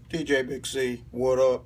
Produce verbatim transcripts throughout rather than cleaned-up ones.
D J Big C, what up?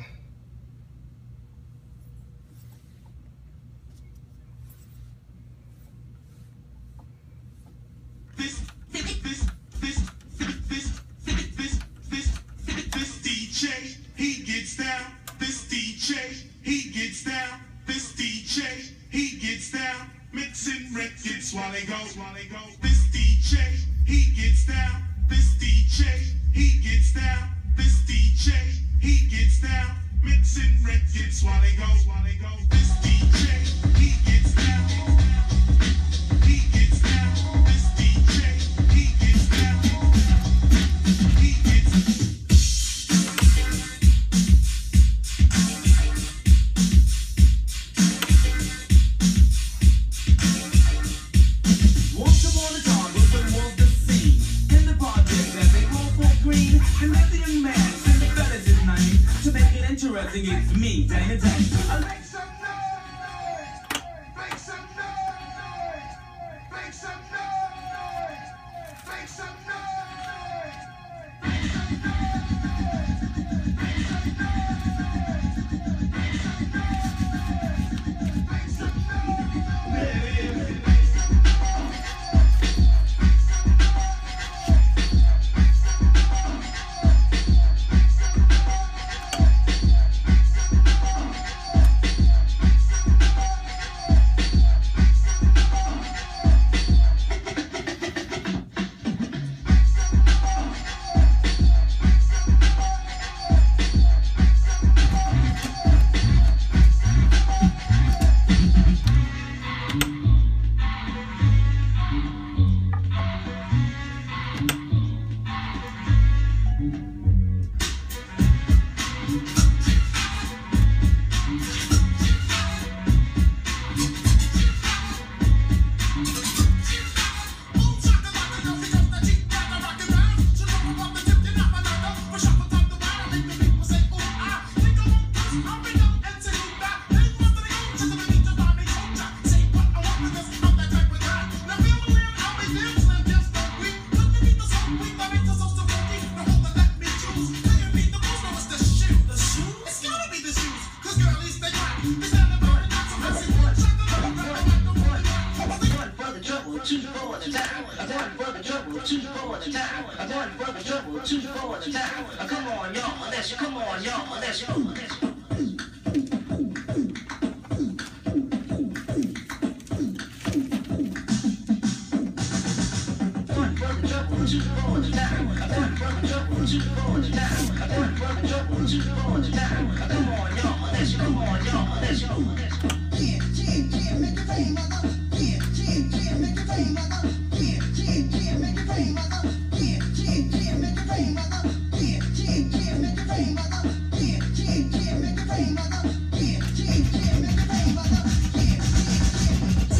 This, this, this, this, this, this, this, this D J, he gets down. This D J, he gets down. This D J, he gets down. Mixing records while they go, while they go. This D J, he gets down. This D J, he gets down. This D J, he gets down. Mixing records while they go, while they go. This D J, he gets down. He gets down. This D J, he gets down. He gets Once upon a time, Brooklyn was the scene. In the project that they call Fort Green, and let the young man send the fellas his name. To make it interesting, it's me, Dana Dana. Make some noise! Make some noise! Make some noise! Make some noise! Make some noise! Make some noise! Two for the time. I'm going for the trouble. Two for the time. I'm going for the trouble. Two for the time. Come on, y'all. Let's come on, y'all. Let's go. Let's go. Two for the time. I'm going for the trouble. Two for the time. I'm going for the trouble. Two for the time. Come on, y'all. Let's come on, y'all. Let's go. Let's go. Yeah, yeah, yeah, make it rain, mother. Yeah, yeah, yeah, make it rain, mother. Yeah, yeah, yeah, make it rain, mother. Yeah, yeah, yeah, make it rain, mother. Yeah, yeah, yeah, make it rain, mother. Yeah, yeah, yeah, make it rain, mother. Yeah, yeah, yeah, make it rain, mother. Yeah, yeah, yeah.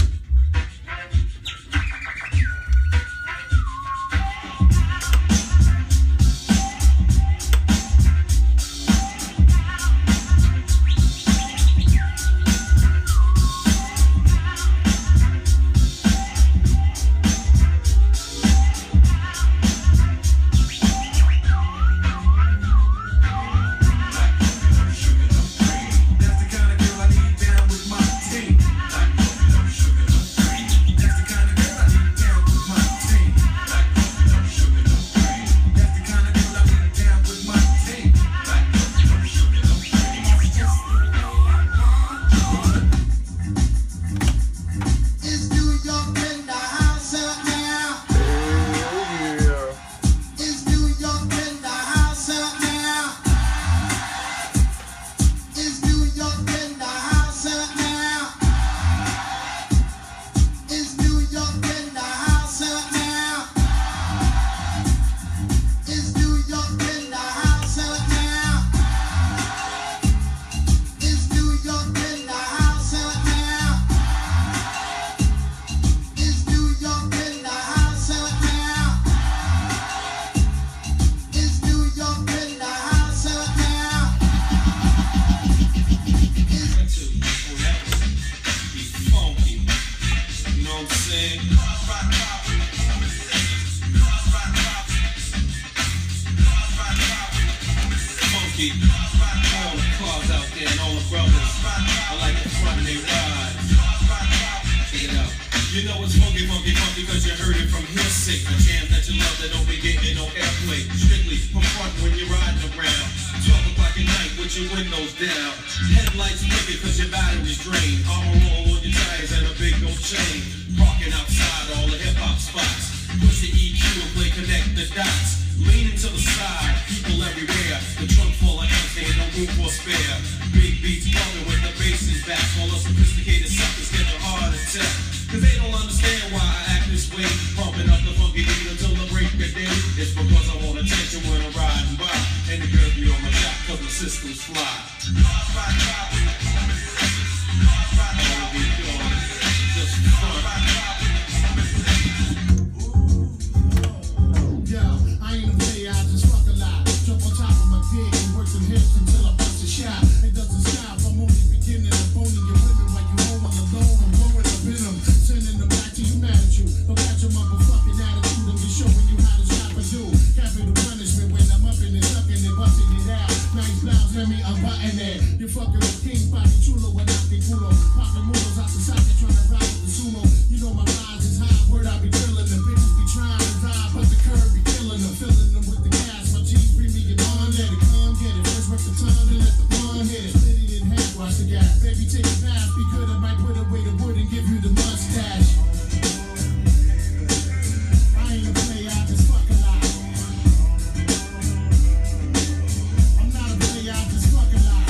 funky. All the cars out there and all the brothers, I like the front they ride. Check it out. You know it's funky, funky, funky, cause you heard it from hearsay. A jam that you love that don't be getting no airplay. Strictly from front when you're riding around. twelve o'clock at night with your windows down. Headlights wicked cause your battery's drained. Armor roll on your tires and a big gold chain. Parking outside all the hip hop spots. Push the E Q and play connect the dots. Leaning to the side, people everywhere. The trunk full of amps, ain't no room for spare. Big beats bumping with the bass is back. All the sophisticated suckers get a heart attack. Cause they don't understand why I act this way. Pumping up the funky beat until the break of day. It's because I want attention when I'm riding by. And the girls be on my job cause the system's fly. All we doing is just fun. Yo, I ain't a player, I just fuck a lot. Jump on top of my dick and work some hips until I bust a shot. It doesn't stop, I'm only beginning to phoning your women while you home all alone. I'm blowing up in them, sending them back to you mad at you. Don't catch your motherfucking attitude, I'm just showing you how to stop and do. Capital punishment when I'm up in it, sucking and busting it out. Nice blouse, let me unbutton it. You're fucking with King Body Chulo without the culo. Popping moodles out the socket, trying to ride with the sumo. You know my rise is high, word I be drilling them. Bitches be trying to ride, but the curve be killing them. Filling them with the gas, my G's bring me your on, let it come get it. First work the time, then let the one hit it. Split it in half, watch the gas. Baby, take a bath, be good, I might put away the wood and give you the mustache. I ain't a player, I just fuck a lot. I'm not a player, I just fuck a lot.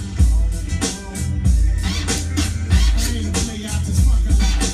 I ain't a player, I just fuck a lot.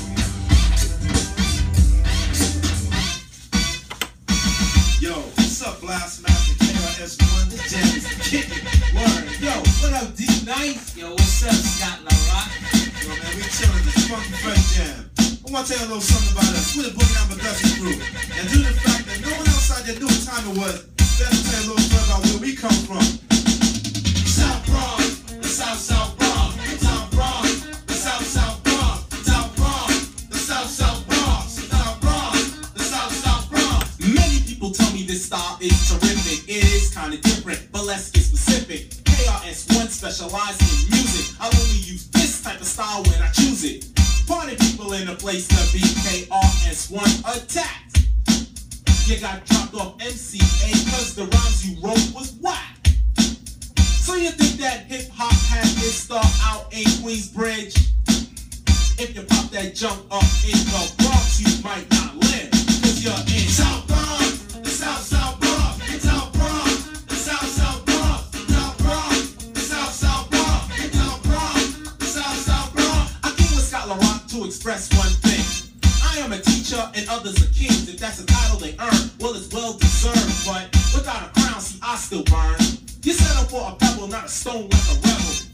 Yo, what's up, Blast Master K R S one? The jam is kicking. Word. Yo, what up, D Nice? Yo, what's up, Scott LaRock? Yo, man, we chillin' this funky fresh jam. I want to tell you a little something about us. We're the Boogie Down Production Group. And due to the fact that no one else out there knew what time it was, let's tell you a little story about where we come from. South Bronx, the South South Bronx. South Bronx, the South South Bronx. South Bronx, the South South Bronx. South Bronx, the South South Bronx. Many people tell me this style is terrific. It is kinda different, but let's get specific. K R S one specializes in music. I'll only use this type of style when I choose it. Party people in a place to be. K R S one attacked. You got dropped off M C A cause the rhymes you wrote was whack. So you think that hip hop had its start out in Queensbridge? If you pop that junk up in the Bronx, you might not live. Cause you're in South Bronx, the South South Bronx. South Bronx, the South South Bronx. South Bronx, the South South Bronx. South Bronx, the South South Bronx. I came with Scott LaRock to express one thing. I am a teacher and others are kings. If that's a title they earn, well, it's well deserved. But without a crown, see, I still burn. You settle for a pebble, not a stone like a rebel.